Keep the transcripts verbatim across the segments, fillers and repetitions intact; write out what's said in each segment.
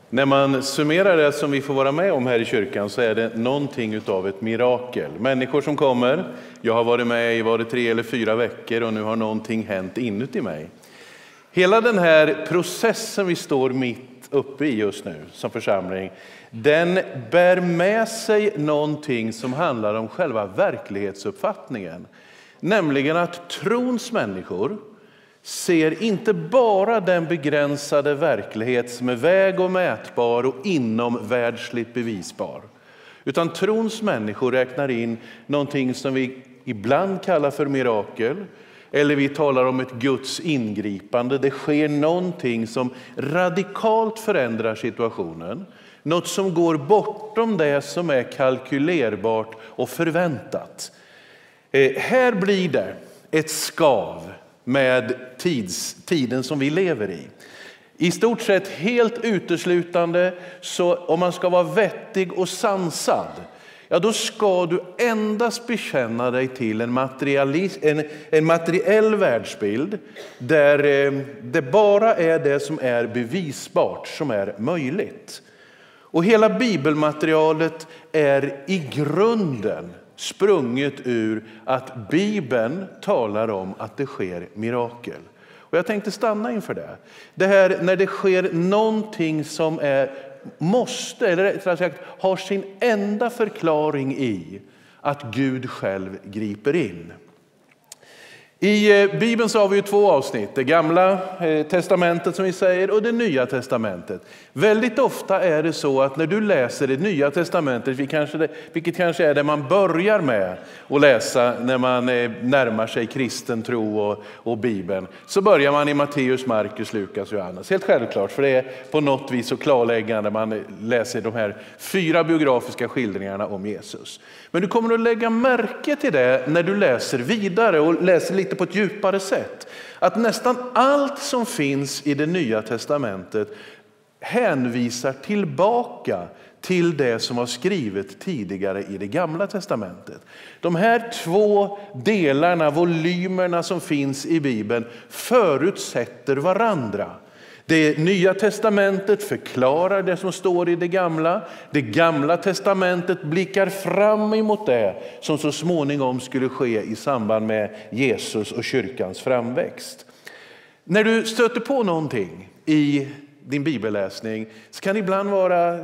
När man summerar det som vi får vara med om här i kyrkan så är det någonting utav ett mirakel. Människor som kommer, jag har varit med i var det tre eller fyra veckor och nu har någonting hänt inuti mig. Hela den här processen vi står mitt uppe i just nu som församling, den bär med sig någonting som handlar om själva verklighetsuppfattningen. Nämligen att trons människor ser inte bara den begränsade verklighet som är väg och mätbar och inom världsligt bevisbar. Utan trons människor räknar in någonting som vi ibland kallar för mirakel. Eller vi talar om ett Guds ingripande. Det sker någonting som radikalt förändrar situationen. Något som går bortom det som är kalkylerbart och förväntat. Eh, här blir det ett skav med tids, tiden som vi lever i. I stort sett helt uteslutande, så om man ska vara vettig och sansad, ja då ska du endast bekänna dig till en, en, en materiell världsbild där eh, det bara är det som är bevisbart som är möjligt. Och hela bibelmaterialet är i grunden sprunget ur att Bibeln talar om att det sker mirakel. Och jag tänkte stanna inför det. Det här när det sker någonting som är, måste, eller rättare sagt har sin enda förklaring i att Gud själv griper in. I Bibeln så har vi ju två avsnitt, det gamla testamentet som vi säger och det nya testamentet. Väldigt ofta är det så att när du läser det nya testamentet, vilket kanske är det man börjar med att läsa när man närmar sig kristen tro och, och Bibeln, så börjar man i Matteus, Markus, Lukas och Johannes. Helt självklart, för det är på något vis så klarläggande man läser de här fyra biografiska skildringarna om Jesus. Men du kommer att lägga märke till det när du läser vidare och läser lite på ett djupare sätt. Att nästan allt som finns i det nya testamentet hänvisar tillbaka till det som var skrivet tidigare i det gamla testamentet. De här två delarna, volymerna som finns i Bibeln, förutsätter varandra. Det nya testamentet förklarar det som står i det gamla. Det gamla testamentet blickar fram emot det som så småningom skulle ske i samband med Jesus och kyrkans framväxt. När du stöter på någonting i din bibelläsning så kan det ibland vara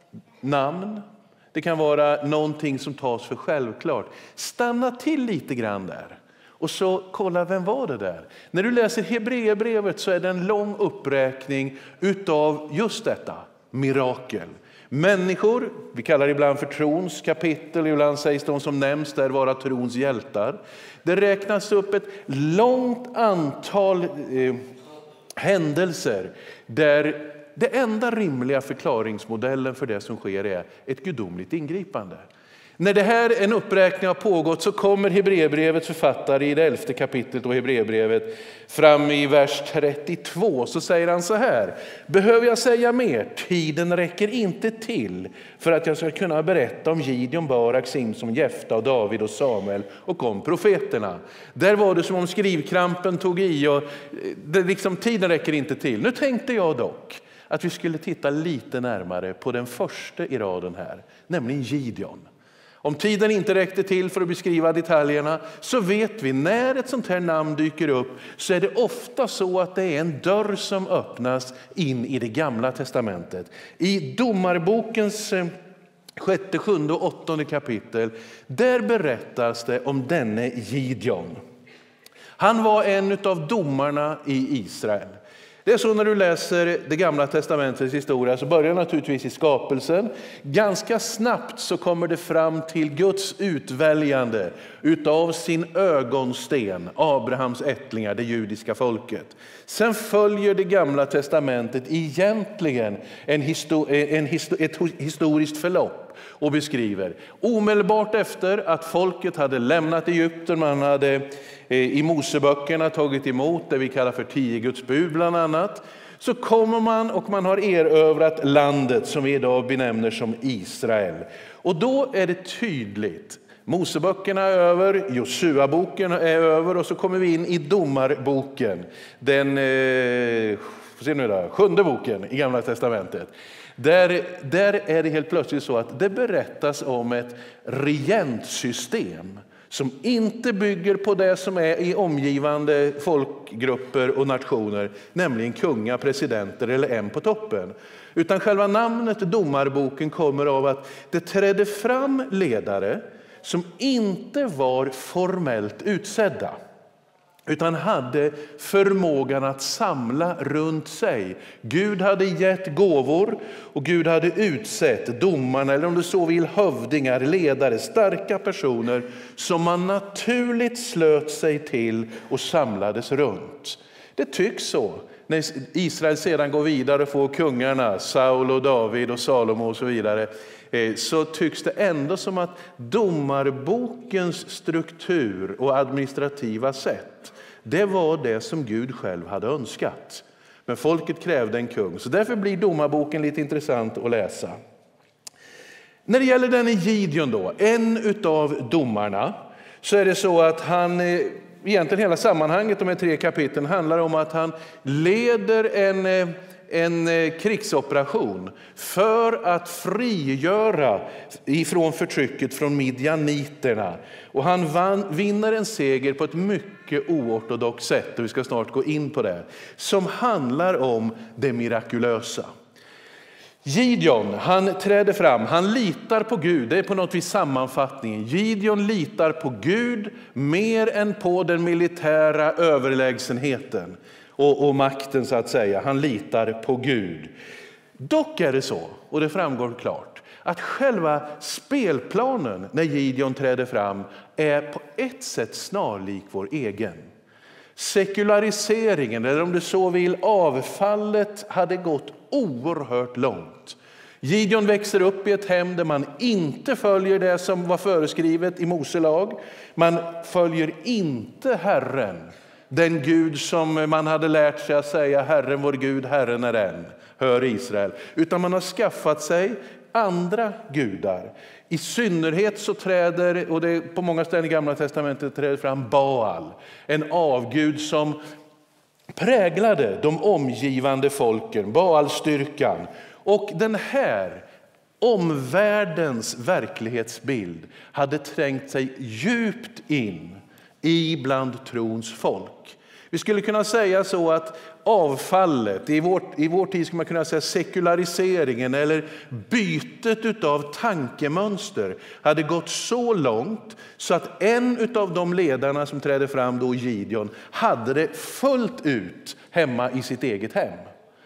namn. Det kan vara någonting som tas för självklart. Stanna till lite grann där. Och så kolla, vem var det där? När du läser Hebreerbrevet så är det en lång uppräkning utav just detta, mirakel. Människor, vi kallar det ibland för trons kapitel, ibland sägs de som nämns där vara trons hjältar. Det räknas upp ett långt antal eh, händelser där det enda rimliga förklaringsmodellen för det som sker är ett gudomligt ingripande. När det här en uppräkning har pågått så kommer Hebreerbrevets författare i det elfte kapitlet och Hebreerbrevet fram i vers trettiotvå, så säger han så här: behöver jag säga mer? Tiden räcker inte till för att jag ska kunna berätta om Gideon, Barak, Simson, Jefta och David och Samuel och om profeterna. Där var det som om skrivkrampen tog i och det liksom, tiden räcker inte till. Nu tänkte jag dock att vi skulle titta lite närmare på den första i raden här, nämligen Gideon. Om tiden inte räckte till för att beskriva detaljerna så vet vi när ett sånt här namn dyker upp så är det ofta så att det är en dörr som öppnas in i det gamla testamentet. I domarbokens sjätte, sjunde och åttonde kapitel där berättas det om denne Gideon. Han var en av domarna i Israel. Det är så när du läser det gamla testamentets historia så börjar naturligtvis i skapelsen. Ganska snabbt så kommer det fram till Guds utväljande utav sin ögonsten, Abrahams ättlingar, det judiska folket. Sen följer det gamla testamentet egentligen en histo- en histo- ett historiskt förlopp och beskriver omedelbart efter att folket hade lämnat Egypten, man hade i Moseböckerna tagit emot det vi kallar för tio Guds bud bland annat, så kommer man och man har erövrat landet som vi idag benämner som Israel. Och då är det tydligt, Moseböckerna är över, Josua-boken är över och så kommer vi in i Domarboken. Den eh, får se nu där, sjunde boken i Gamla testamentet. Där, där är det helt plötsligt så att det berättas om ett regentsystem som inte bygger på det som är i omgivande folkgrupper och nationer, nämligen kunga, presidenter eller en på toppen. Utan själva namnet Domarboken kommer av att det trädde fram ledare som inte var formellt utsedda, utan hade förmågan att samla runt sig. Gud hade gett gåvor och Gud hade utsett domarna, eller om du så vill hövdingar, ledare, starka personer som man naturligt slöt sig till och samlades runt. Det tycks så. När Israel sedan går vidare och får kungarna, Saul och David och Salomo och så vidare, så tycks det ändå som att domarbokens struktur och administrativa sätt, det var det som Gud själv hade önskat. Men folket krävde en kung, så därför blir domarboken lite intressant att läsa. När det gäller den Gideon då, en utav domarna, så är det så att han, egentligen hela sammanhanget, de här tre kapitlen, handlar om att han leder en en krigsoperation för att frigöra ifrån förtrycket från midjaniterna. Och han vann, vinner en seger på ett mycket oortodoxt sätt, och vi ska snart gå in på det, som handlar om det mirakulösa. Gideon, han träder fram, han litar på Gud, det är på något vis sammanfattningen. Gideon litar på Gud mer än på den militära överlägsenheten och, och makten så att säga. Han litar på Gud. Dock är det så, och det framgår klart, att själva spelplanen när Gideon träder fram är på ett sätt snarlik vår egen. Sekulariseringen, eller om du så vill avfallet, hade gått oerhört långt. Gideon växer upp i ett hem där man inte följer det som var föreskrivet i Mose lag. Man följer inte Herren, den Gud som man hade lärt sig att säga, Herren vår Gud, Herren är en, hör Israel. Utan man har skaffat sig andra gudar. I synnerhet så träder, och det på många ställen i Gamla testamentet träder fram Baal, en avgud som präglade de omgivande folken, Baal-styrkan. Och den här omvärldens verklighetsbild hade trängt sig djupt in i bland trons folk. Vi skulle kunna säga så att avfallet, i vår, i vår tid skulle man kunna säga sekulariseringen eller bytet av tankemönster hade gått så långt så att en av de ledarna som trädde fram då, Gideon, hade det fullt ut hemma i sitt eget hem.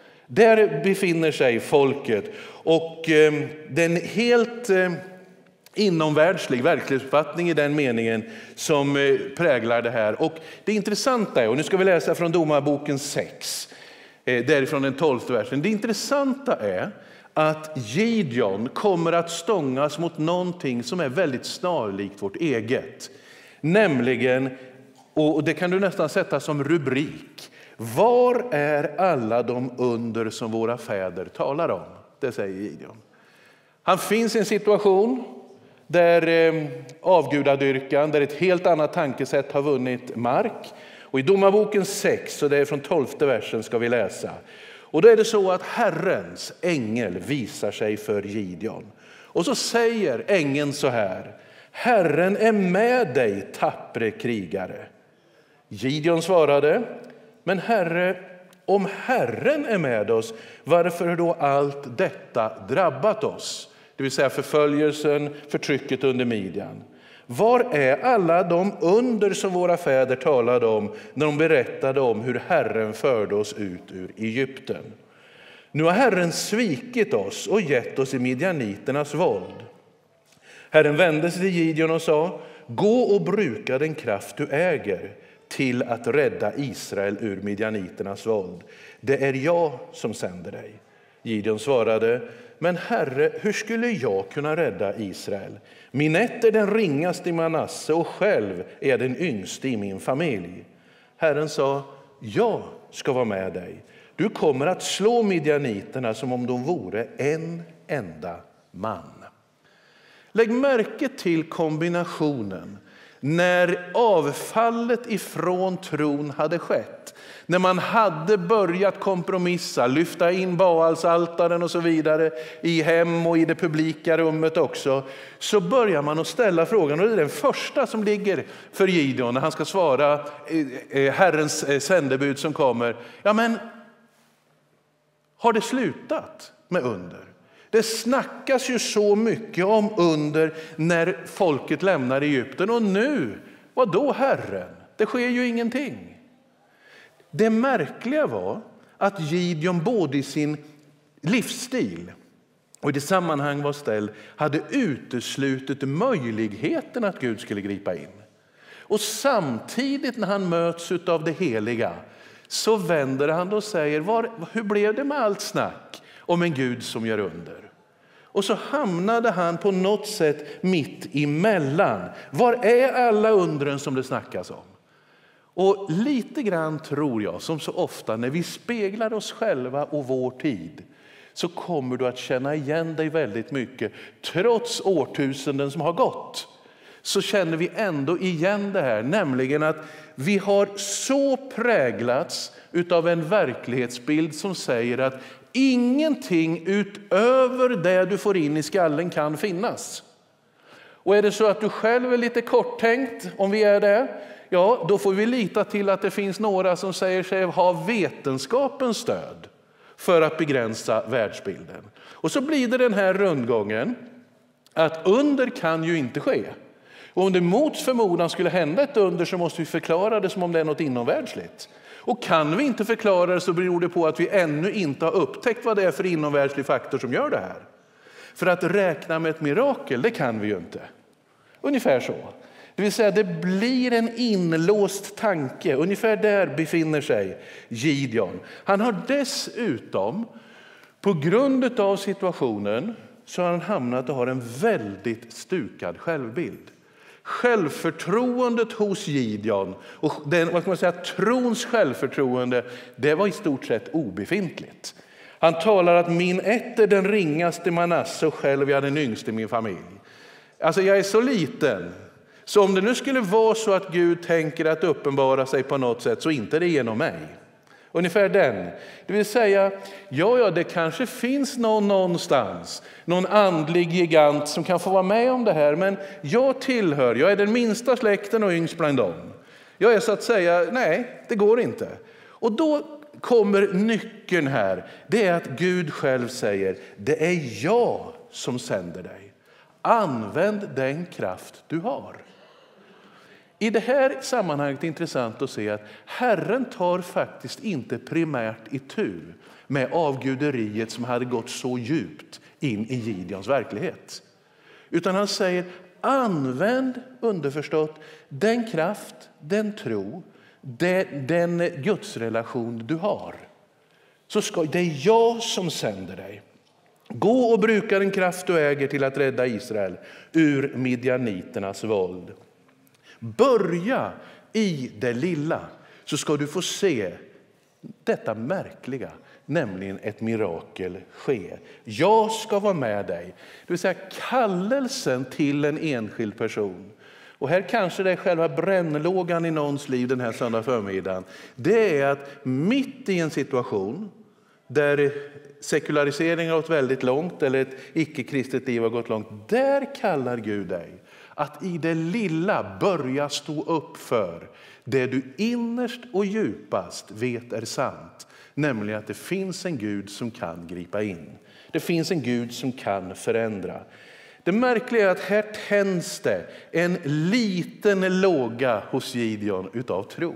Där befinner sig folket, och eh, den helt eh, inomvärldslig verklighetsuppfattning i den meningen som eh, präglar det här. Och det intressanta är, och nu ska vi läsa från Domarboken sex, eh, därifrån den tolfte versen. Det intressanta är att Gideon kommer att stångas mot någonting som är väldigt snarlikt vårt eget. Nämligen, och det kan du nästan sätta som rubrik, var är alla de under som våra fäder talar om? Det säger Gideon. Han finns i en situation där eh, avgudadyrkan, där ett helt annat tankesätt har vunnit mark. Och i Domarboken sex, så det är från tolfte versen, ska vi läsa. Och då är det så att Herrens ängel visar sig för Gideon. Och så säger ängeln så här: Herren är med dig, tappre krigare. Gideon svarade: men Herre, om Herren är med oss, varför har då allt detta drabbat oss? Det vill säga förföljelsen, förtrycket under Midjan. Var är alla de under som våra fäder talade om när de berättade om hur Herren förde oss ut ur Egypten? Nu har Herren svikit oss och gett oss i midjaniternas våld. Herren vände sig till Gideon och sa: gå och bruka den kraft du äger till att rädda Israel ur midjaniternas våld. Det är jag som sänder dig. Gideon svarade: men Herre, hur skulle jag kunna rädda Israel? Min ett är den ringaste i Manasse och själv är jag den yngste i min familj. Herren sa: jag ska vara med dig. Du kommer att slå midjaniterna som om de vore en enda man. Lägg märke till kombinationen. När avfallet ifrån tron hade skett, När man hade börjat kompromissa, lyfta in Baalsaltaren och så vidare i hem och i det publika rummet också, så börjar man att ställa frågan, och det är den första som ligger för Gideon när han ska svara Herrens sändebud som kommer. Ja, men har det slutat med under? Det snackas ju så mycket om under när folket lämnar Egypten, och nu, vad då Herren? Det sker ju ingenting. Det märkliga var att Gideon både i sin livsstil och i det sammanhang var ställd hade uteslutit möjligheten att Gud skulle gripa in. Och samtidigt när han möts av det heliga så vänder han och säger, Var, hur blev det med allt snack om en Gud som gör under? Och så hamnade han på något sätt mitt emellan. Var är alla undren som det snackas om? Och lite grann tror jag, som så ofta när vi speglar oss själva och vår tid, så kommer du att känna igen dig väldigt mycket. Trots årtusenden som har gått så känner vi ändå igen det här. Nämligen att vi har så präglats av en verklighetsbild som säger att ingenting utöver det du får in i skallen kan finnas. Och är det så att du själv är lite korttänkt, om vi är det, ja, då får vi lita till att det finns några som säger sig ha vetenskapens stöd för att begränsa världsbilden. Och så blir det den här rundgången att under kan ju inte ske. Och om det mot förmodan skulle hända ett under så måste vi förklara det som om det är något inomvärldsligt. Och kan vi inte förklara det så beror det på att vi ännu inte har upptäckt vad det är för inomvärldslig faktor som gör det här. För att räkna med ett mirakel, det kan vi ju inte. Ungefär så. Det vill säga det blir en inlåst tanke. Ungefär där befinner sig Gideon. Han har dessutom, på grund av situationen, så har han hamnat och har en väldigt stukad självbild. Självförtroendet hos Gideon och den, vad ska man säga, trons självförtroende, det var i stort sett obefintligt. Han talar att min ett är den ringaste Manasse och själv är den yngste i min familj. Alltså jag är så liten, så om det nu skulle vara så att Gud tänker att uppenbara sig på något sätt, så inte det genom mig. Ungefär den. Det vill säga, ja, ja, det kanske finns någon någonstans, någon andlig gigant som kan få vara med om det här, men jag tillhör, jag är den minsta släkten och yngst bland dem. Jag är så att säga, nej, det går inte. Och då kommer nyckeln här, det är att Gud själv säger, det är jag som sänder dig. Använd den kraft du har. I det här sammanhanget är det intressant att se att Herren tar faktiskt inte primärt itu med avguderiet som hade gått så djupt in i Gideons verklighet. Utan han säger, använd underförstått den kraft, den tro, den, den gudsrelation du har. Så ska, det är jag som sänder dig. Gå och bruka den kraft du äger till att rädda Israel ur midjaniternas våld. Börja i det lilla så ska du få se detta märkliga, nämligen ett mirakel ske. Jag ska vara med dig. Det vill säga kallelsen till en enskild person. Och här kanske det är själva brännlågan i någons liv den här söndag förmiddagen. Det är att mitt i en situation där sekulariseringen har gått väldigt långt eller ett icke-kristet liv har gått långt. Där kallar Gud dig att i det lilla börja stå upp för det du innerst och djupast vet är sant. Nämligen att det finns en Gud som kan gripa in. Det finns en Gud som kan förändra. Det märkliga är att här tänds det en liten låga hos Gideon utav tro.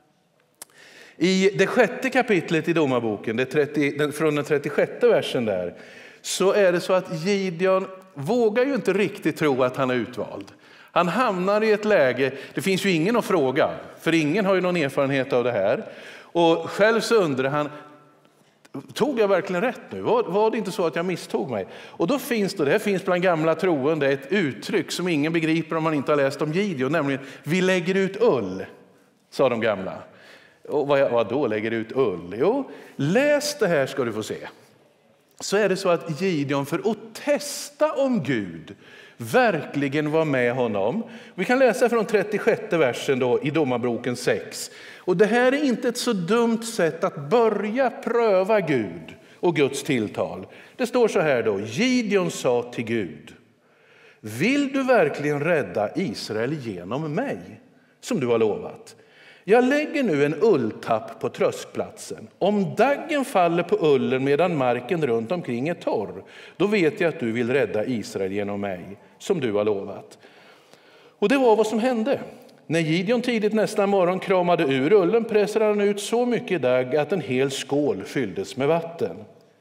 I det sjätte kapitlet i Domarboken, det trettio, från den trettiosjätte versen där, så är det så att Gideon vågar ju inte riktigt tro att han är utvald. Han hamnar i ett läge, det finns ju ingen att fråga, för ingen har ju någon erfarenhet av det här. Och själv så undrar han, tog jag verkligen rätt nu? Var, var det inte så att jag misstog mig? Och då finns det, det här finns bland gamla troende ett uttryck som ingen begriper om man inte har läst om Gideon, nämligen vi lägger ut ull, sa de gamla. Och vad, vad då lägger ut ull? Jo, läs det här ska du få se. Så är det så att Gideon, för att testa om Gud verkligen var med honom. Vi kan läsa från trettiosjätte versen då i Domarboken sex. Och det här är inte ett så dumt sätt att börja pröva Gud och Guds tilltal. Det står så här då: Gideon sa till Gud: vill du verkligen rädda Israel genom mig, som du har lovat? Jag lägger nu en ulltapp på tröskplatsen. Om daggen faller på ullen medan marken runt omkring är torr, då vet jag att du vill rädda Israel genom mig, som du har lovat. Och det var vad som hände. När Gideon tidigt nästa morgon kramade ur ullen pressade han ut så mycket dagg att en hel skål fylldes med vatten.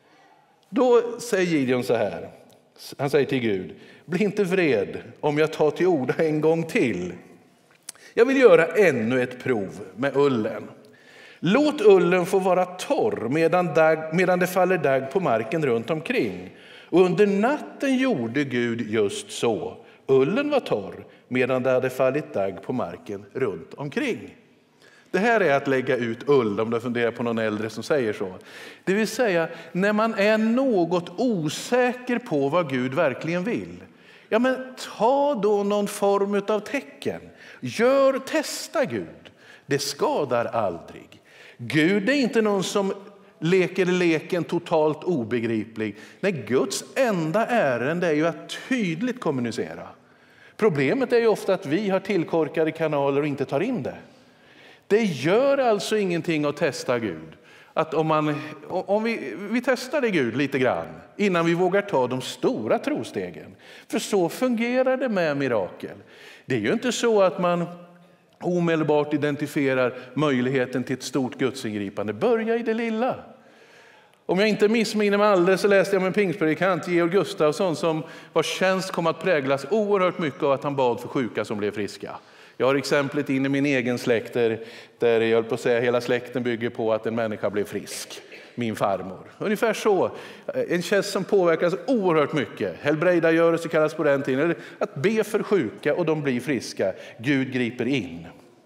Då säger Gideon så här, han säger till Gud: bli inte vred om jag tar till orda en gång till. Jag vill göra ännu ett prov med ullen. Låt ullen få vara torr medan, dag, medan det faller dagg på marken runt omkring. Och under natten gjorde Gud just så. Ullen var torr medan det hade fallit dagg på marken runt omkring. Det här är att lägga ut ull, om du funderar på någon äldre som säger så. Det vill säga, när man är något osäker på vad Gud verkligen vill, ja men ta då någon form av tecken. Gör, testa Gud. Det skadar aldrig. Gud är inte någon som leker leken totalt obegriplig. Nej, Guds enda ärende är ju att tydligt kommunicera. Problemet är ju ofta att vi har tillkorkade kanaler och inte tar in det. Det gör alltså ingenting att testa Gud. Att om man, om vi, vi testar det Gud lite grann innan vi vågar ta de stora trostegen. För så fungerar det med mirakel. Det är ju inte så att man omedelbart identifierar möjligheten till ett stort gudsingripande. Börja i det lilla. Om jag inte missminner mig alldeles så läste jag med en pingstpredikant, Georg Gustafsson, som vars tjänst kom att präglas oerhört mycket av att han bad för sjuka som blev friska. Jag har exemplet in i min egen släkt där, där jag höll på att säga hela släkten bygger på att en människa blev frisk. Min farmor. Ungefär så. En tjänst som påverkas oerhört mycket. Helbrägdagörelse kallas på den tiden. Att be för sjuka och de blir friska. Gud griper in.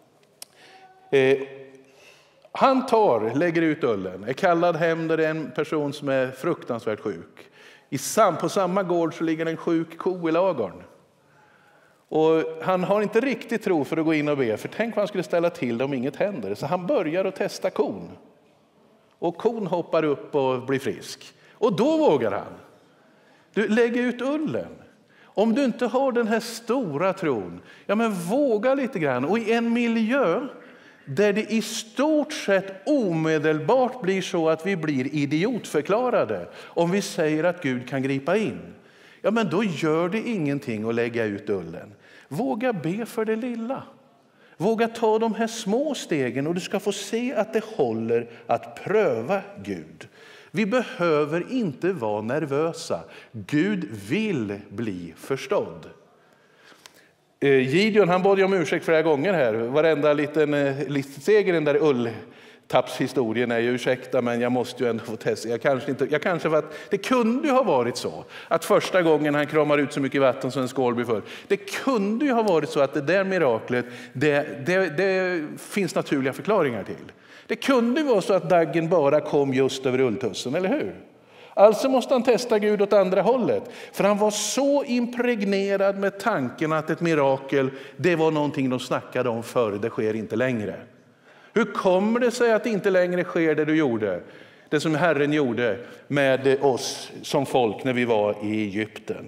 Eh, han tar, lägger ut ullen. Är kallad hem där det är en person som är fruktansvärt sjuk. I sam, på samma gård så ligger en sjuk ko i lagorn. Och han har inte riktigt tro för att gå in och be. För tänk vad han skulle ställa till det om inget händer. Så han börjar att testa kon. Och kon hoppar upp och blir frisk. Och då vågar han. Du lägger ut ullen. Om du inte har den här stora tron, ja men våga lite grann. Och i en miljö där det i stort sett omedelbart blir så att vi blir idiotförklarade om vi säger att Gud kan gripa in. Ja men då gör det ingenting att lägga ut ullen. Våga be för det lilla. Våga ta de här små stegen och du ska få se att det håller att pröva Gud. Vi behöver inte vara nervösa. Gud vill bli förstådd. Gideon, han bad ju om ursäkt flera gånger här. Varenda liten, liten steg i den där ulltappshistorien är ju ursäkta, men jag måste ju ändå få testa. Jag kanske inte, jag kanske för att det kunde ju ha varit så att första gången han kramar ut så mycket vatten som en skål blir full. Det kunde ju ha varit så att det där miraklet, det, det, det finns naturliga förklaringar till. Det kunde ju vara så att daggen bara kom just över ulltussen, eller hur? Alltså måste han testa Gud åt andra hållet. För han var så impregnerad med tanken att ett mirakel, det var någonting de snackade om förr, det sker inte längre. Hur kommer det sig att det inte längre sker det du gjorde? Det som Herren gjorde med oss som folk när vi var i Egypten.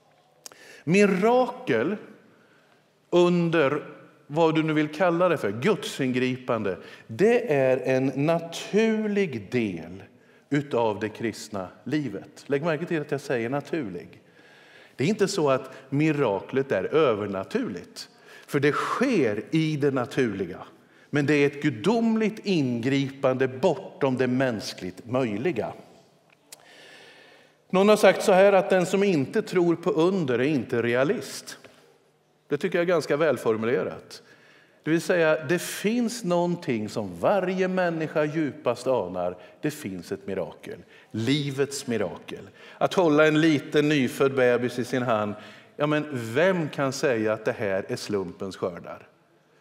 Mirakel under vad du nu vill kalla det för, gudsingripande, det är en naturlig del utav det kristna livet. Lägg märke till att jag säger naturlig. Det är inte så att miraklet är övernaturligt. För det sker i det naturliga. Men det är ett gudomligt ingripande bortom det mänskligt möjliga. Någon har sagt så här att den som inte tror på under är inte realist. Det tycker jag är ganska välformulerat. Det vill säga, det finns någonting som varje människa djupast anar. Det finns ett mirakel. Livets mirakel. Att hålla en liten nyfödd bebis i sin hand. Ja, men vem kan säga att det här är slumpens skördar?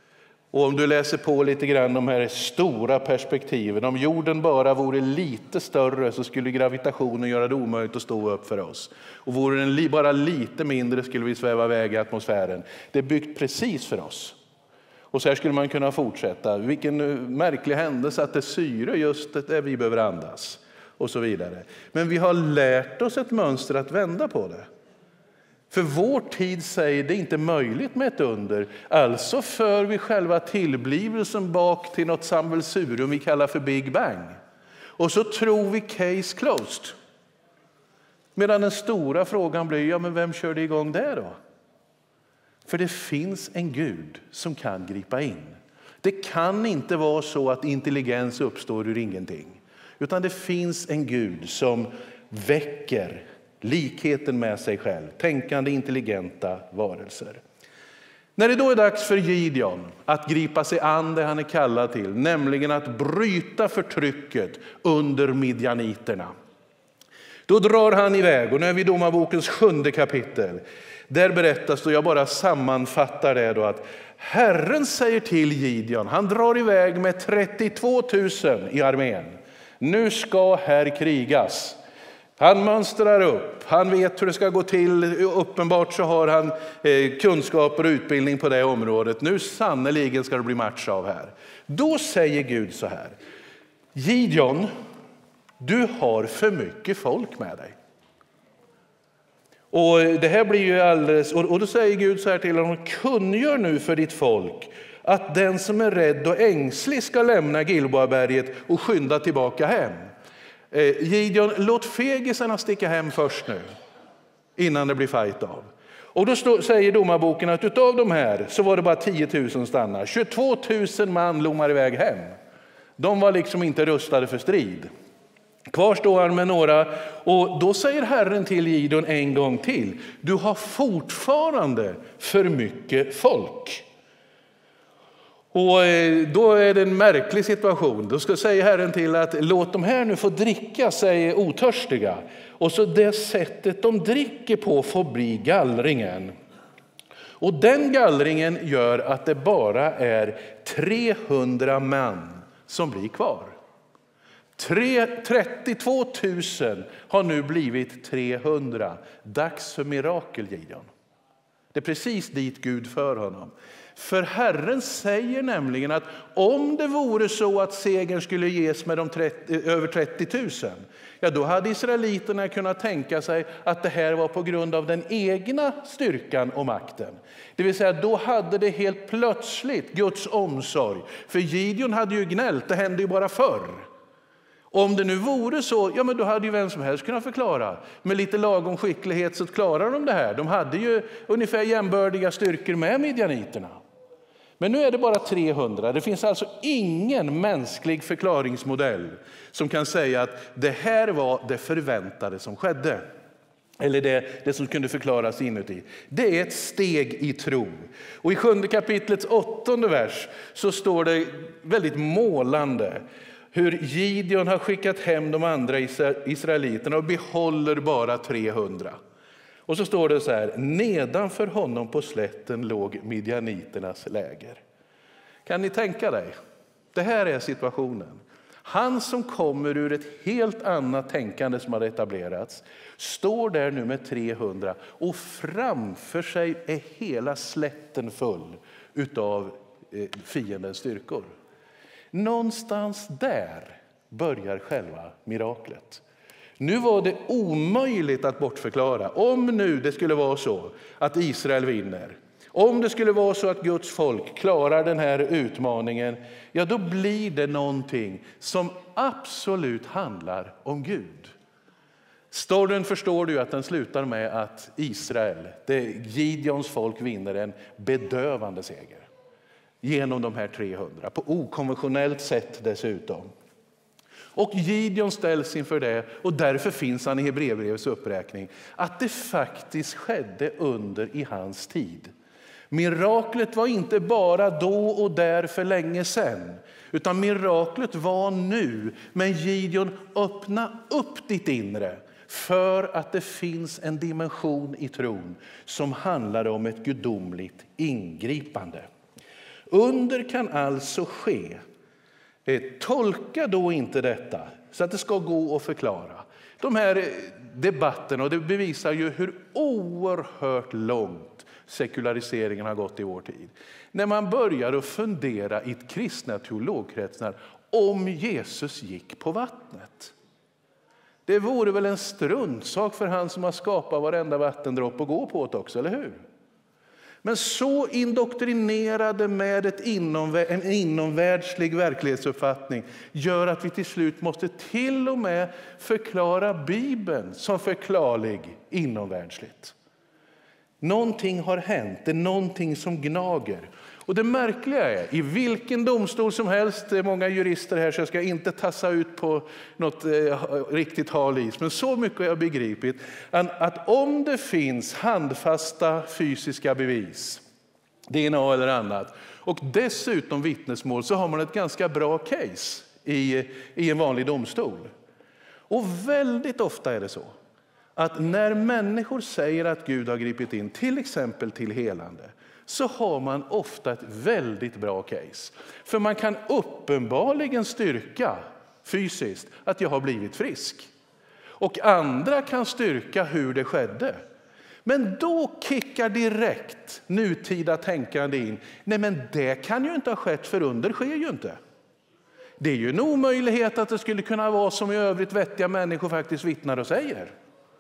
Och om du läser på lite grann de här stora perspektiven, om jorden bara vore lite större så skulle gravitationen göra det omöjligt att stå upp för oss. Och vore den bara lite mindre skulle vi sväva iväg i atmosfären. Det är byggt precis för oss. Och så här skulle man kunna fortsätta. Vilken märklig händelse att det syre just det vi behöver andas. Och så vidare. Men vi har lärt oss ett mönster att vända på det. För vår tid säger det inte möjligt med ett under. Alltså för vi själva tillblivelsen bak till något sammelsurium vi kallar för Big Bang. Och så tror vi case closed. Medan den stora frågan blir, ja men vem körde igång det då? För det finns en Gud som kan gripa in. Det kan inte vara så att intelligens uppstår ur ingenting. Utan det finns en Gud som väcker likheten med sig själv. Tänkande, intelligenta varelser. När det då är dags för Gideon att gripa sig an det han är kallad till. Nämligen att bryta förtrycket under midjaniterna. Då drar han iväg, och nu är vi i Domarbokens sjunde kapitel. Där berättas, och jag bara sammanfattar det då, att Herren säger till Gideon, han drar iväg med trettiotvå tusen i armén. Nu ska här krigas. Han mönstrar upp, han vet hur det ska gå till, uppenbart så har han eh, kunskaper och utbildning på det området. Nu sannoliken ska det bli match av här. Då säger Gud så här: Gideon, du har för mycket folk med dig. Och det här blir ju alldeles, och då säger Gud så här till honom: kungör nu för ditt folk att den som är rädd och ängslig ska lämna Gilboaberget och skynda tillbaka hem. Eh, Gideon, låt fegisarna sticka hem först nu, innan det blir fight av. Och då stå, säger Domarboken att utav de här så var det bara tio tusen stannar. tjugotvå tusen man lommar iväg hem. De var liksom inte rustade för strid. Kvar står han med några, och då säger Herren till Gideon en gång till: du har fortfarande för mycket folk. Och då är det en märklig situation. Då ska säga Herren till att låt de här nu få dricka sig otörstiga. Och så det sättet de dricker på får bli gallringen. Och den gallringen gör att det bara är trehundra man som blir kvar. trettiotvå tusen har nu blivit trehundra. Dags för mirakel, Gideon. Det är precis dit Gud för honom. För Herren säger nämligen att om det vore så att segern skulle ges med de trettio, över trettio tusen, ja då hade israeliterna kunnat tänka sig att det här var på grund av den egna styrkan och makten. Det vill säga då hade det helt plötsligt Guds omsorg. För Gideon hade ju gnällt, det hände ju bara förr. Om det nu vore så, ja men då hade ju vem som helst kunnat förklara. Med lite lagom skicklighet så klarar de det här. De hade ju ungefär jämbördiga styrkor med midjaniterna. Men nu är det bara trehundra. Det finns alltså ingen mänsklig förklaringsmodell som kan säga att det här var det förväntade som skedde. Eller det, det som kunde förklaras inuti. Det är ett steg i tro. Och i sjunde kapitlets åttonde vers så står det väldigt målande hur Gideon har skickat hem de andra israeliterna och behåller bara trehundra. Och så står det så här: nedanför honom på slätten låg midjaniternas läger. Kan ni tänka dig? Det här är situationen. Han som kommer ur ett helt annat tänkande som har etablerats står där nu med trehundra och framför sig är hela slätten full utav fiendens styrkor. Någonstans där börjar själva miraklet. Nu var det omöjligt att bortförklara. Om nu det skulle vara så att Israel vinner, om det skulle vara så att Guds folk klarar den här utmaningen, ja då blir det någonting som absolut handlar om Gud. Storyn förstår du att den slutar med att Israel, det Gideons folk, vinner en bedövande seger. Genom de här trehundra, på okonventionellt sätt dessutom. Och Gideon ställs inför det, och därför finns han i Hebreerbrevets uppräkning, att det faktiskt skedde under i hans tid. Miraklet var inte bara då och där för länge sedan, utan miraklet var nu. Men Gideon, öppna upp ditt inre för att det finns en dimension i tron som handlar om ett gudomligt ingripande. Under kan alltså ske. Tolka då inte detta så att det ska gå att förklara. De här debatterna, och det bevisar ju hur oerhört långt sekulariseringen har gått i vår tid. När man börjar att fundera i kristna teologkretsar om Jesus gick på vattnet. Det vore väl en struntsak för han som har skapat varenda vattendropp att gå på det också, eller hur? Men så indoktrinerade med ett inomvär- en inomvärldslig verklighetsuppfattning gör att vi till slut måste till och med förklara Bibeln som förklarlig inomvärldsligt. Någonting har hänt, det är någonting som gnager. Och det märkliga är, i vilken domstol som helst, det är många jurister här så jag ska inte tassa ut på något eh, riktigt hal is, men så mycket har jag begripit att om det finns handfasta fysiska bevis, D N A eller annat, och dessutom vittnesmål, så har man ett ganska bra case i, i en vanlig domstol. Och väldigt ofta är det så att när människor säger att Gud har gripit in, till exempel till helande, så har man ofta ett väldigt bra case. För man kan uppenbarligen styrka fysiskt att jag har blivit frisk. Och andra kan styrka hur det skedde. Men då kickar direkt nutida tänkande in. Nej, men det kan ju inte ha skett, för under sker ju inte. Det är ju en omöjlighet att det skulle kunna vara som i övrigt vettiga människor faktiskt vittnar och säger.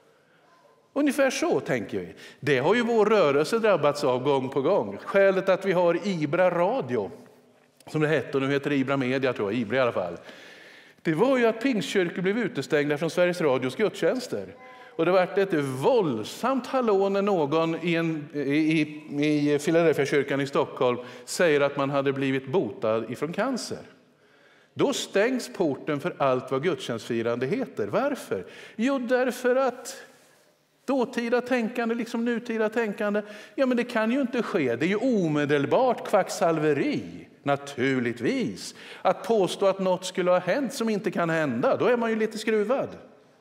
Ungefär så tänker vi. Det har ju vår rörelse drabbats av gång på gång. Skälet att vi har Ibra Radio, som det hette, och nu heter det Ibra Media tror jag, Ibra i alla fall. Det var ju att pingstkyrkor blev utestängda från Sveriges Radios gudstjänster. Och det var ett våldsamt hallå när någon i, en, i, i Philadelphia-kyrkan i Stockholm säger att man hade blivit botad ifrån cancer. Då stängs porten för allt vad gudstjänstfirande heter. Varför? Jo, därför att dåtida tänkande, liksom nutida tänkande, ja men det kan ju inte ske. Det är ju omedelbart kvacksalveri, naturligtvis. Att påstå att något skulle ha hänt som inte kan hända, då är man ju lite skruvad.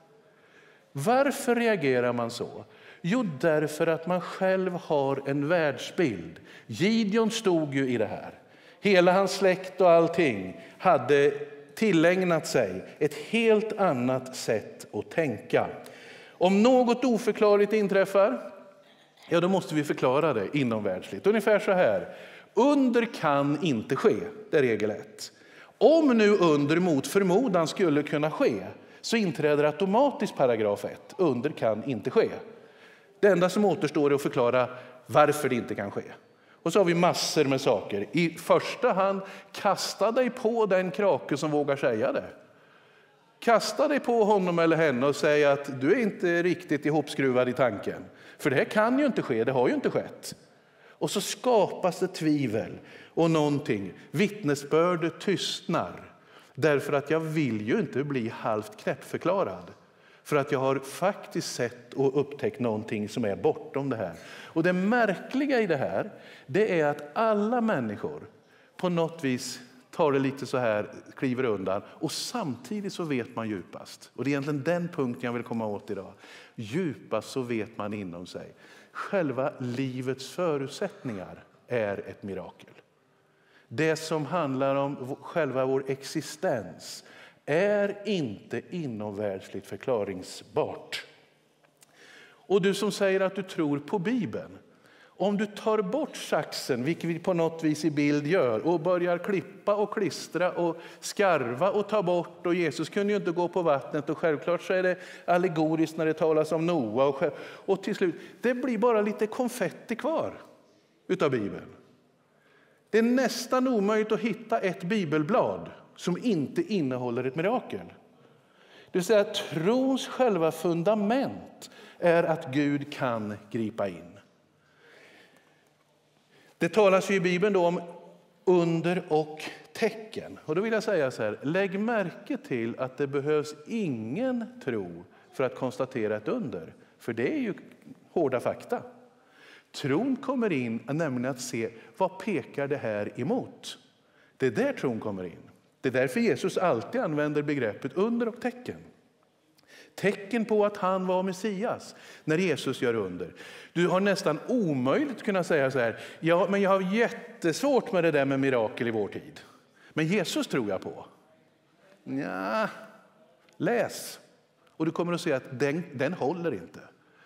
Varför reagerar man så? Jo, därför att man själv har en världsbild. Gideon stod ju i det här. Hela hans släkt och allting hade tillägnat sig ett helt annat sätt att tänka. Om något oförklarligt inträffar, ja då måste vi förklara det inomvärldsligt. Ungefär så här. Under kan inte ske, det är regel ett. Om nu under mot förmodan skulle kunna ske, så inträder automatiskt paragraf ett. Under kan inte ske. Det enda som återstår är att förklara varför det inte kan ske. Och så har vi massor med saker. I första hand, kasta dig på den krake som vågar säga det. Kasta dig på honom eller henne och säg att du är inte riktigt ihopskruvad i tanken. För det här kan ju inte ske, det har ju inte skett. Och så skapas det tvivel och någonting. Vittnesbördet tystnar. Därför att jag vill ju inte bli halvt knäppförklarad. För att jag har faktiskt sett och upptäckt någonting som är bortom det här. Och det märkliga i det här, det är att alla människor på något vis tar det lite så här, kliver undan. Och samtidigt så vet man djupast. Och det är egentligen den punkten jag vill komma åt idag. Djupast så vet man inom sig. Själva livets förutsättningar är ett mirakel. Det som handlar om själva vår existens är inte inomvärldsligt förklaringsbart. Och du som säger att du tror på Bibeln, om du tar bort saxen, vilket vi på något vis i bild gör, och börjar klippa och klistra och skarva och ta bort, och Jesus kunde ju inte gå på vattnet, och självklart så är det allegoriskt när det talas om Noa, och, och till slut, det blir bara lite konfetti kvar utav Bibeln. Det är nästan omöjligt att hitta ett bibelblad som inte innehåller ett mirakel. Det vill säga att trons själva fundament är att Gud kan gripa in. Det talas ju i Bibeln då om under och tecken. Och då vill jag säga så här, lägg märke till att det behövs ingen tro för att konstatera ett under. För det är ju hårda fakta. Tron kommer in nämligen att se vad pekar det här emot. Det är där tron kommer in. Det är därför Jesus alltid använder begreppet under och tecken. Tecken på att han var Messias när Jesus gör under. Du har nästan omöjligt att kunna säga så här, ja men jag har jättesvårt med det där med mirakel i vår tid. Men Jesus tror jag på. Ja, läs. Och du kommer att se att den, den håller inte.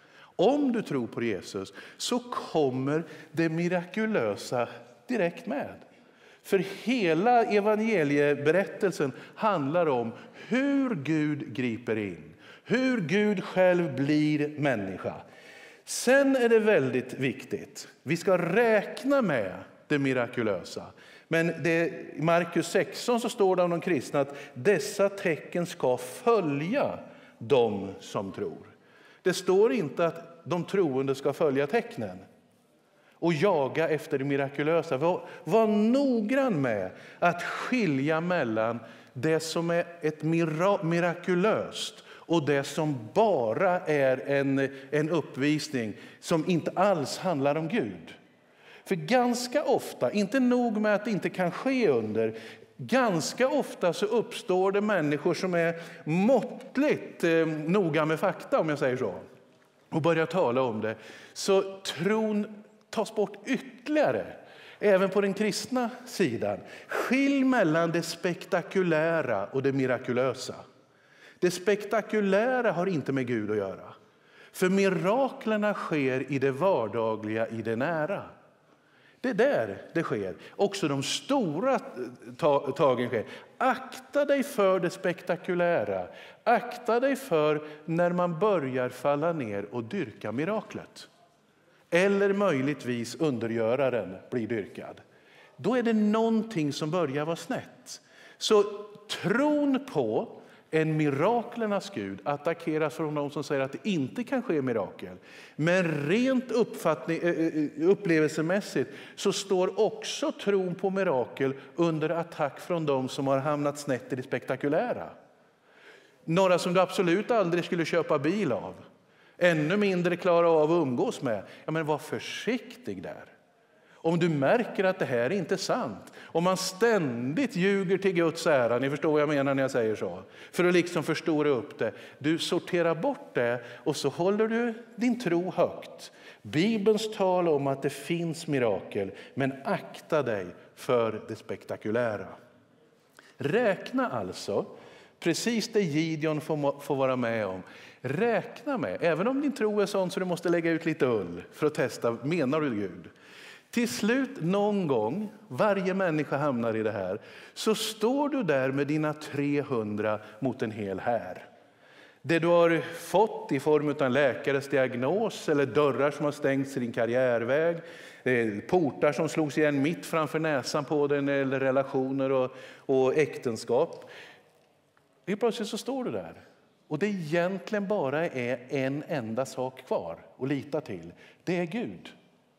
Om du tror på Jesus så kommer det mirakulösa direkt med. För hela evangelieberättelsen handlar om hur Gud griper in. Hur Gud själv blir människa. Sen är det väldigt viktigt. Vi ska räkna med det mirakulösa. Men det, i Markus sexton så står det om de kristna att dessa tecken ska följa de som tror. Det står inte att de troende ska följa tecknen och jaga efter det mirakulösa. Var, var noggrann med att skilja mellan det som är ett mira, mirakulöst och det som bara är en, en uppvisning som inte alls handlar om Gud. För ganska ofta, inte nog med att det inte kan ske under, ganska ofta så uppstår det människor som är måttligt eh, noga med fakta, om jag säger så, och börjar tala om det, så tron tas bort ytterligare. Även på den kristna sidan. Skilj mellan det spektakulära och det mirakulösa. Det spektakulära har inte med Gud att göra. För miraklerna sker i det vardagliga, i det nära. Det är där det sker. Också de stora tagen sker. Akta dig för det spektakulära. Akta dig för när man börjar falla ner och dyrka miraklet. Eller möjligtvis undergöraren blir dyrkad. Då är det någonting som börjar vara snett. Så tron på en miraklernas Gud attackeras från de som säger att det inte kan ske mirakel. Men rent uppfattning, upplevelsemässigt så står också tron på mirakel under attack från de som har hamnat snett i det spektakulära. Några som du absolut aldrig skulle köpa bil av. Ännu mindre klara av att umgås med. Ja, men var försiktig där. Om du märker att det här är inte sant. Om man ständigt ljuger till Guds ära. Ni förstår vad jag menar när jag säger så. För att liksom förstora upp det. Du sorterar bort det och så håller du din tro högt. Bibelns tal om att det finns mirakel. Men akta dig för det spektakulära. Räkna alltså. Precis det Gideon får, får vara med om. Räkna med, även om din tro är sån så du måste lägga ut lite ull för att testa, menar du Gud? Till slut någon gång, varje människa hamnar i det här, så står du där med dina trehundra mot en hel här. Det du har fått i form av en läkares diagnos eller dörrar som har stängts i din karriärväg, portar som slogs igen mitt framför näsan på den eller relationer och, och äktenskap. Och plötsligt så står du där. Och det egentligen bara är en enda sak kvar att lita till. Det är Gud.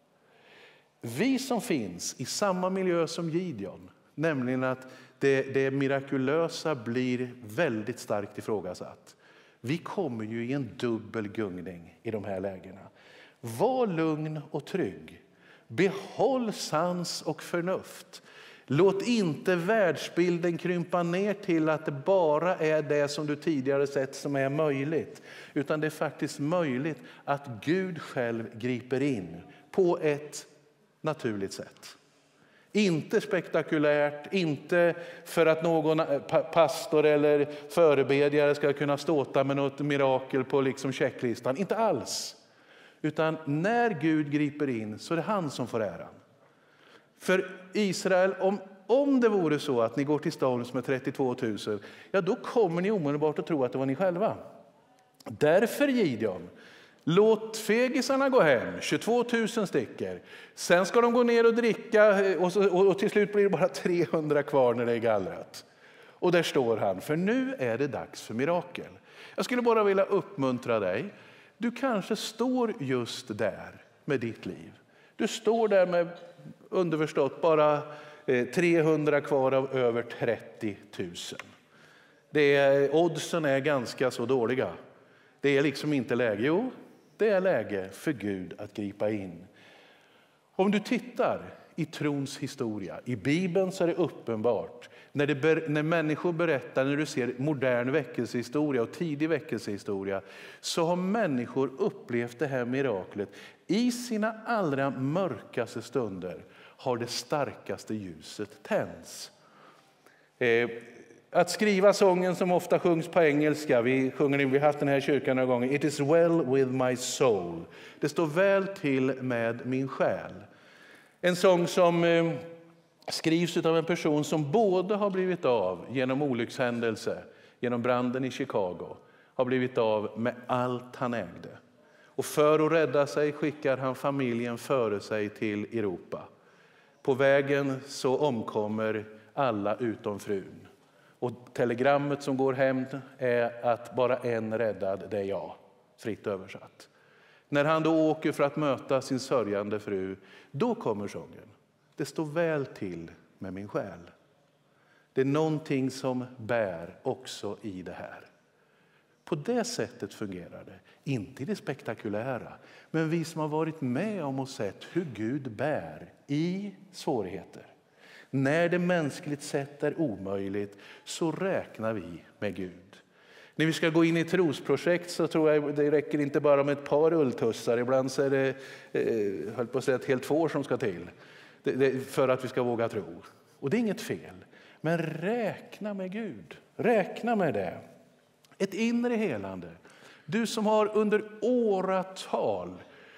Vi som finns i samma miljö som Gideon, nämligen att det, det mirakulösa blir väldigt starkt ifrågasatt. Vi kommer ju i en dubbel gungning i de här lägena. Var lugn och trygg. Behåll sans och förnuft. Låt inte världsbilden krympa ner till att det bara är det som du tidigare sett som är möjligt. Utan det är faktiskt möjligt att Gud själv griper in på ett naturligt sätt. Inte spektakulärt, inte för att någon pastor eller förebedjare ska kunna ståta med något mirakel på liksom checklistan. Inte alls. Utan när Gud griper in så är det han som får äran. För Israel, om, om det vore så att ni går till Stones med trettiotvå tusen, ja då kommer ni omedelbart att tro att det var ni själva. Därför Gideon, låt fegisarna gå hem, tjugotvå tusen sticker. Sen ska de gå ner och dricka och, så, och, och till slut blir det bara trehundra kvar när det är gallrat. Och där står han, för nu är det dags för mirakel. Jag skulle bara vilja uppmuntra dig. Du kanske står just där med ditt liv. Du står där med underförstått bara trehundra kvar av över trettio tusen. Det är, oddsen är ganska så dåliga. Det är liksom inte läge. Jo, det är läge för Gud att gripa in. Om du tittar i trons historia. I Bibeln så är det uppenbart. När, det ber, när människor berättar, när du ser modern väckelsehistoria och tidig väckelsehistoria, så har människor upplevt det här miraklet. I sina allra mörkaste stunder har det starkaste ljuset tänds. Eh, att skriva sången som ofta sjungs på engelska, vi sjunger, vi har haft den här kyrkan några gånger, It is well with my soul. Det står väl till med min själ. En sång som eh, skrivs av en person som både har blivit av genom olyckshändelse, genom branden i Chicago, har blivit av med allt han ägde. Och för att rädda sig skickar han familjen före sig till Europa. På vägen så omkommer alla utom frun. Och telegrammet som går hem är att bara en räddad, det är jag, fritt översatt. När han då åker för att möta sin sörjande fru, då kommer sången. Det står väl till med min själ. Det är någonting som bär också i det här. På det sättet fungerar det. Inte i det spektakulära. Men vi som har varit med om och sett hur Gud bär i svårigheter. När det mänskligt sett är omöjligt så räknar vi med Gud. När vi ska gå in i trosprojekt så tror jag det räcker inte bara med ett par ulltussar. Ibland så är det eh, höll på att säga, ett helt får som ska till. Det, det, för att vi ska våga tro. Och det är inget fel. Men räkna med Gud. Räkna med det. Ett inre helande. Du som har under åratal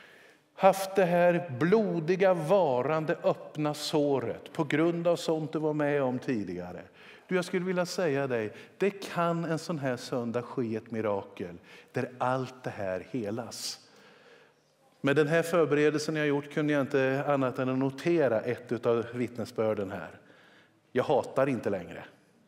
haft det här blodiga, varande, öppna såret på grund av sånt du var med om tidigare. Du, jag skulle vilja säga dig, det kan en sån här söndag ske ett mirakel där allt det här helas. Med den här förberedelsen jag gjort kunde jag inte annat än att notera ett av vittnesbörden här. Jag hatar inte längre.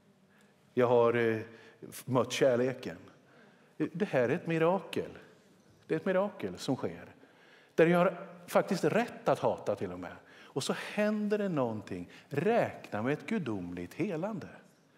Jag har eh, mött kärleken. Det här är ett mirakel. Det är ett mirakel som sker. Där jag har faktiskt rätt att hata till och med. Och så händer det någonting. Räkna med ett gudomligt helande.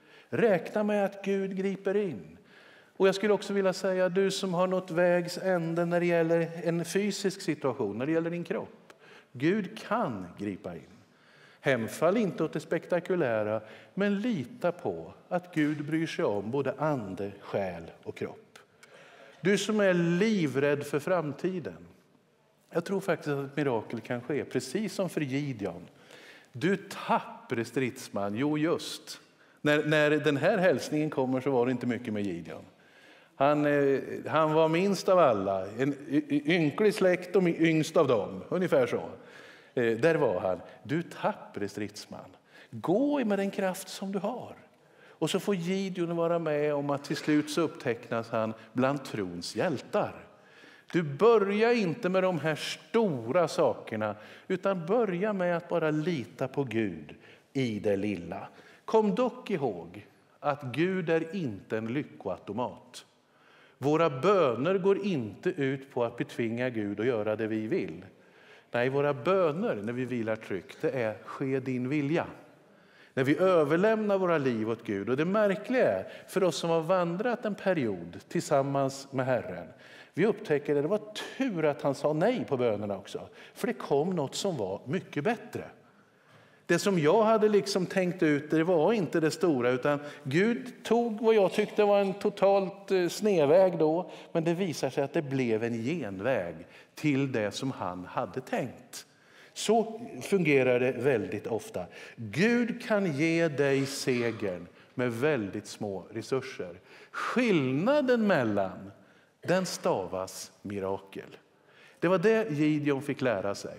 Räkna med att Gud griper in. Och jag skulle också vilja säga, du som har nått vägs ände när det gäller en fysisk situation, när det gäller din kropp. Gud kan gripa in. Hemfall inte åt det spektakulära, men lita på att Gud bryr sig om både ande, själ och kropp. Du som är livrädd för framtiden. Jag tror faktiskt att ett mirakel kan ske, precis som för Gideon. Du tappre stridsman, jo just. När, när den här hälsningen kommer så var det inte mycket med Gideon. Han, eh, han var minst av alla, en ynklig släkt och yngst av dem, ungefär så. Eh, där var han, du tappre stridsman. Gå med den kraft som du har. Och så får Gideon vara med om att till slut så upptecknas han bland trons hjältar. Du börjar inte med de här stora sakerna utan börja med att bara lita på Gud i det lilla. Kom dock ihåg att Gud är inte en lyckoautomat. Våra böner går inte ut på att betvinga Gud och göra det vi vill. Nej, våra böner när vi vilar tryggt, det är ske din vilja. När vi överlämnar våra liv åt Gud. Och det märkliga är för oss som har vandrat en period tillsammans med Herren. Vi upptäcker att det var tur att han sa nej på bönerna också. För det kom något som var mycket bättre. Det som jag hade liksom tänkt ut, det var inte det stora, utan Gud tog vad jag tyckte var en totalt snedväg då. Men det visar sig att det blev en genväg till det som han hade tänkt. Så fungerar det väldigt ofta. Gud kan ge dig segern med väldigt små resurser. Skillnaden mellan den stavas mirakel. Det var det Gideon fick lära sig.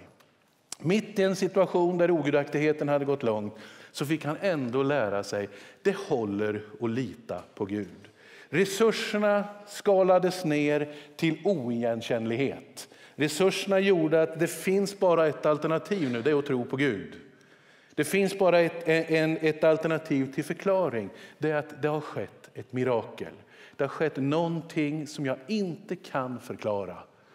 Mitt i en situation där ogudaktigheten hade gått långt så fick han ändå lära sig det håller att lita på Gud. Resurserna skalades ner till oigenkännlighet. Resurserna gjorde att det finns bara ett alternativ nu, det är att tro på Gud. Det finns bara ett, en, ett alternativ till förklaring, det är att det har skett ett mirakel. Det har skett någonting som jag inte kan förklara.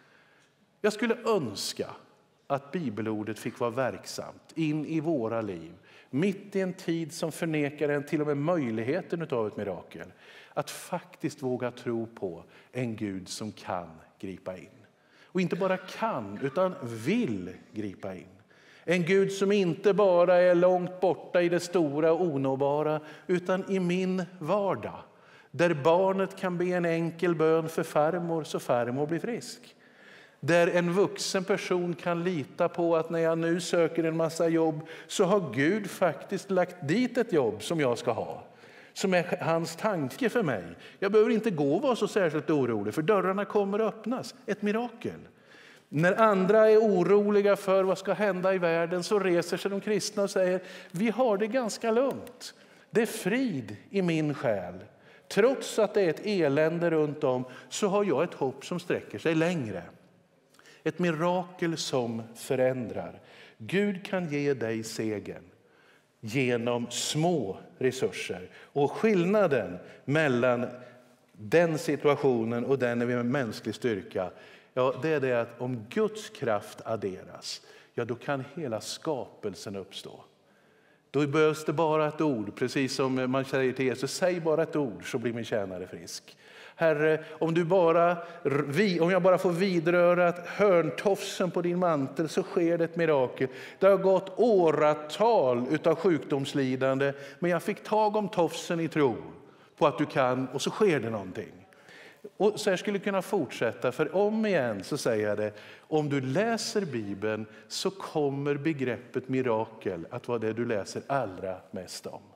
Jag skulle önska att bibelordet fick vara verksamt in i våra liv. Mitt i en tid som förnekar en till och med möjligheten av ett mirakel. Att faktiskt våga tro på en Gud som kan gripa in. Och inte bara kan utan vill gripa in. En Gud som inte bara är långt borta i det stora och onåbara, utan i min vardag. Där barnet kan be en enkel bön för farmor så farmor blir frisk. Där en vuxen person kan lita på att när jag nu söker en massa jobb så har Gud faktiskt lagt dit ett jobb som jag ska ha. Som är hans tanke för mig. Jag behöver inte gå och vara så särskilt orolig, för dörrarna kommer att öppnas. Ett mirakel. När andra är oroliga för vad ska hända i världen så reser sig de kristna och säger: vi har det ganska lugnt. Det är frid i min själ. Trots att det är ett elände runt om så har jag ett hopp som sträcker sig längre. Ett mirakel som förändrar. Gud kan ge dig segern genom små resurser. Och skillnaden mellan den situationen och den med mänsklig styrka, ja, det är det att om Guds kraft adderas, ja, då kan hela skapelsen uppstå. Då behövs det bara ett ord, precis som man säger till Jesus: säg bara ett ord så blir min tjänare frisk. Herre, om, du bara, om jag bara får vidröra hörntofsen på din mantel så sker det ett mirakel. Det har gått åratal utav sjukdomslidande, men jag fick tag om tofsen i tro på att du kan, och så sker det någonting. Och så här skulle jag kunna fortsätta, för om igen så säger jag det: om du läser Bibeln så kommer begreppet mirakel att vara det du läser allra mest om.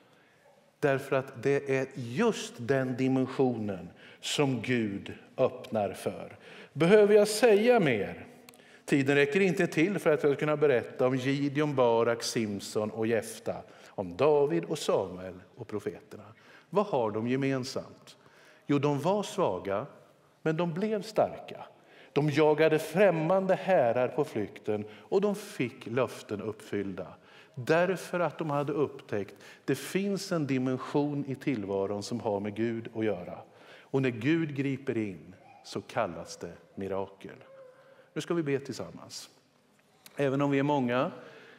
Därför att det är just den dimensionen som Gud öppnar för. Behöver jag säga mer? Tiden räcker inte till för att jag ska kunna berätta om Gideon, Barak, Simson och Jefta. Om David och Samuel och profeterna. Vad har de gemensamt? Jo, de var svaga, men de blev starka. De jagade främmande härar på flykten och de fick löften uppfyllda. Därför att de hade upptäckt att det finns en dimension i tillvaron som har med Gud att göra. Och när Gud griper in så kallas det mirakel. Nu ska vi be tillsammans. Även om vi är många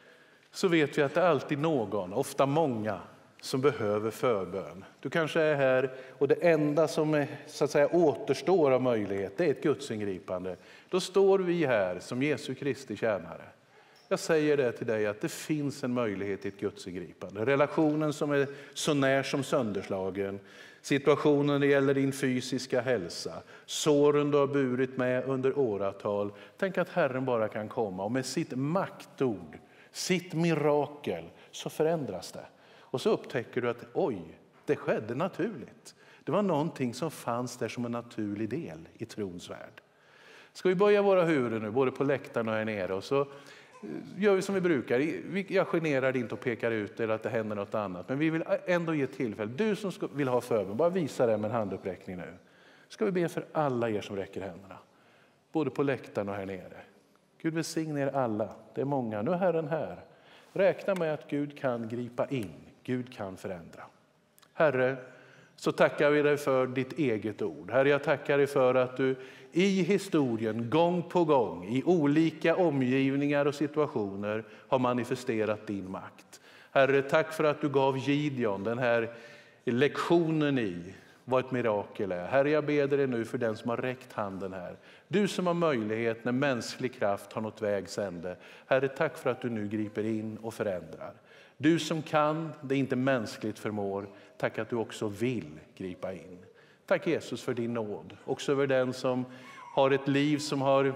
så vet vi att det är alltid någon, ofta många, som behöver förbön. Du kanske är här och det enda som är, så att säga, återstår av möjlighet, det är ett gudsingripande. Då står vi här som Jesu Kristi tjänare. Jag säger det till dig att det finns en möjlighet till ett gudsingripande. Relationen som är så när som sönderslagen. Situationen när det gäller din fysiska hälsa. Såren du har burit med under åratal. Tänk att Herren bara kan komma och med sitt maktord, sitt mirakel, så förändras det. Och så upptäcker du att oj, det skedde naturligt. Det var någonting som fanns där som en naturlig del i trons värld. Ska vi böja våra huvuden nu, både på läktaren och här nere, och så gör vi som vi brukar. Jag generar inte och pekar ut eller att det händer något annat. Men vi vill ändå ge tillfälle. Du som vill ha förbön, bara visa det med en handuppräckning nu. Ska vi be för alla er som räcker händerna. Både på läktaren och här nere. Gud välsigne er alla. Det är många. Nu är Herren här. Räkna med att Gud kan gripa in. Gud kan förändra. Herre, så tackar vi dig för ditt eget ord. Herre, jag tackar dig för att du i historien gång på gång i olika omgivningar och situationer har manifesterat din makt. Herre, tack för att du gav Gideon den här lektionen i vad ett mirakel är. Herre, jag ber dig nu för den som har räckt handen här. Du som har möjlighet när mänsklig kraft har nått vägs ände. Herre, tack för att du nu griper in och förändrar. Du som kan, det inte mänskligt förmår, tack att du också vill gripa in. Tack Jesus för din nåd, också över den som har ett liv som har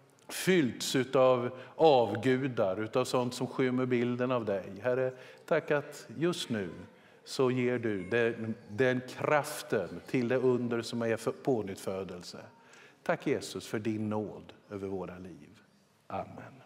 fyllts av avgudar, utav sånt som skymmer bilden av dig. Herre, tack att just nu så ger du den, den kraften till det under som är pånyttfödelse. Tack Jesus för din nåd över våra liv. Amen.